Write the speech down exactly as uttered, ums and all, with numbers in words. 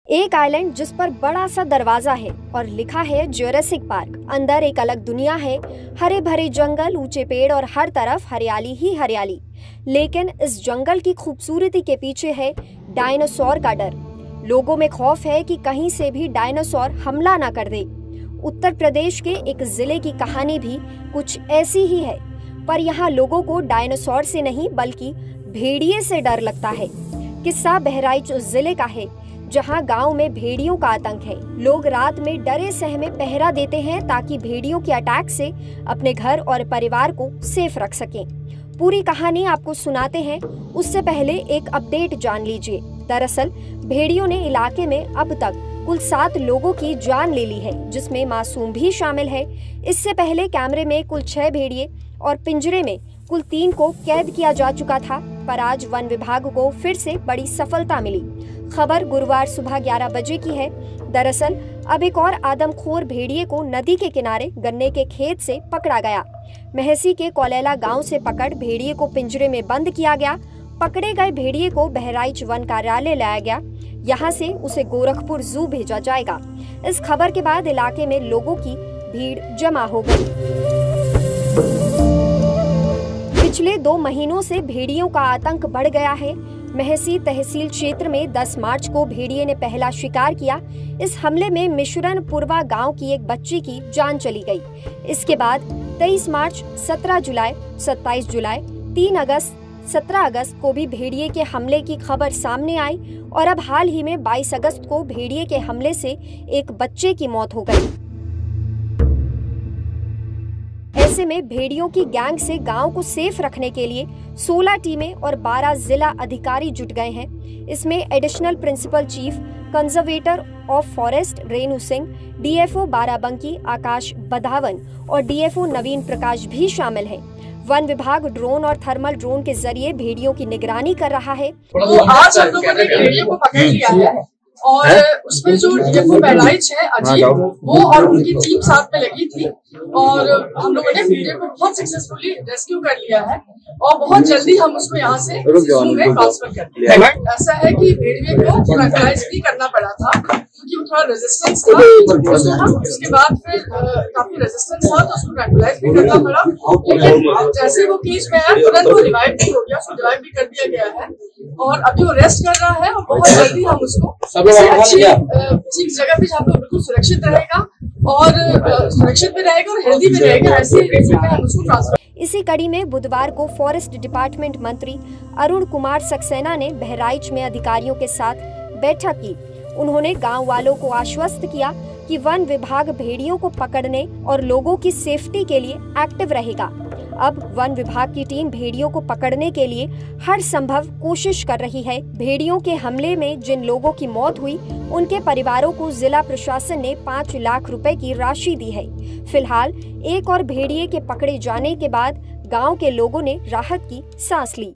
एक आइलैंड जिस पर बड़ा सा दरवाजा है और लिखा है ज्यूरासिक पार्क। अंदर एक अलग दुनिया है, हरे भरे जंगल, ऊंचे पेड़ और हर तरफ हरियाली ही हरियाली। लेकिन इस जंगल की खूबसूरती के पीछे है डायनासोर का डर। लोगों में खौफ है कि कहीं से भी डायनासोर हमला ना कर दे। उत्तर प्रदेश के एक जिले की कहानी भी कुछ ऐसी ही है, पर यहाँ लोगों को डायनासोर से नहीं बल्कि भेड़िए से डर लगता है। किस्सा बहराइच जिले का है, जहां गांव में भेड़ियों का आतंक है। लोग रात में डरे सहमे पहरा देते हैं ताकि भेड़ियों के अटैक से अपने घर और परिवार को सेफ रख सकें। पूरी कहानी आपको सुनाते हैं, उससे पहले एक अपडेट जान लीजिए। दरअसल भेड़ियों ने इलाके में अब तक कुल सात लोगों की जान ले ली है, जिसमें मासूम भी शामिल है। इससे पहले कैमरे में कुल छह भेड़िए और पिंजरे में कुल तीन को कैद किया जा चुका था, पर आज वन विभाग को फिर से बड़ी सफलता मिली। खबर गुरुवार सुबह ग्यारह बजे की है। दरअसल अब एक और आदमखोर भेड़िए को नदी के किनारे गन्ने के खेत से पकड़ा गया। महसी के कोलेला गांव से पकड़ भेड़िए को पिंजरे में बंद किया गया। पकड़े गए भेड़िए को बहराइच वन कार्यालय लाया गया। यहां से उसे गोरखपुर जू भेजा जाएगा। इस खबर के बाद इलाके में लोगों की भीड़ जमा हो गई। पिछले दो महीनों से भेड़ियों का आतंक बढ़ गया है। महसी तहसील क्षेत्र में दस मार्च को भेड़िए ने पहला शिकार किया। इस हमले में मिश्रन पुरवा गांव की एक बच्ची की जान चली गई। इसके बाद तेईस मार्च, सत्रह जुलाई, सत्ताईस जुलाई, तीन अगस्त, सत्रह अगस्त को भी भेड़िए के हमले की खबर सामने आई और अब हाल ही में बाईस अगस्त को भेड़िए के हमले से एक बच्चे की मौत हो गई। ऐसे में भेड़ियों की गैंग से गांव को सेफ रखने के लिए सोलह टीमें और बारह जिला अधिकारी जुट गए हैं। इसमें additional principal chief conservator of forest Renu Singh, DFO Barabanki Akash Badhawan और डीएफओ नवीन प्रकाश भी शामिल हैं। वन विभाग ड्रोन और थर्मल ड्रोन के जरिए भेड़ियों की निगरानी कर रहा है। तो आज हम लोगों ने भेड़ियों को पकड़ लिया है और उसमें जो डीएफओ बहराइच है अजीत, वो और उनकी टीम साथ में लगी थी और हम लोगों ने भेड़िए को बहुत सक्सेसफुली रेस्क्यू कर लिया है और बहुत जल्दी हम उसको यहाँ से जू में ट्रांसफर कर दिया है। ऐसा है कि भेड़िए को ट्रैंक्विलाइज भी करना पड़ा था क्योंकि वो थोड़ा रेजिस्टेंस था। उसको उसके बाद फिर काफी रेजिस्टेंस था तो उसको ट्रैंक्विलाइज भी करना पड़ा, लेकिन जैसे वो केज में आया तुरंत वो रिवाइव भी हो गया, उसको रिवाइव भी कर दिया गया है और अभी वो रेस्ट कर रहा है और बहुत जल्दी हम उसको अच्छी अच्छी जगह पे जहाँ पे बिल्कुल सुरक्षित रहेगा और सुरक्षित भी रहेगा और हेल्दी भी रहेगा, ऐसे में हम उसको ट्रांसफर। इसी कड़ी में बुधवार को फॉरेस्ट डिपार्टमेंट मंत्री अरुण कुमार सक्सेना ने बहराइच में अधिकारियों के साथ बैठक की। उन्होंने गांव वालों को आश्वस्त किया कि वन विभाग भेड़ियों को पकड़ने और लोगों की सेफ्टी के लिए एक्टिव रहेगा। अब वन विभाग की टीम भेड़ियों को पकड़ने के लिए हर संभव कोशिश कर रही है। भेड़ियों के हमले में जिन लोगों की मौत हुई, उनके परिवारों को जिला प्रशासन ने पाँच लाख रुपए की राशि दी है। फिलहाल एक और भेड़िए के पकड़े जाने के बाद गांव के लोगों ने राहत की सांस ली।